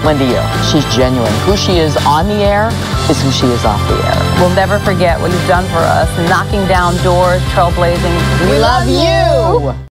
Linda Yu. She's genuine. Who she is on the air is who she is off the air. We'll never forget what you've done for us, knocking down doors, trailblazing. We love you!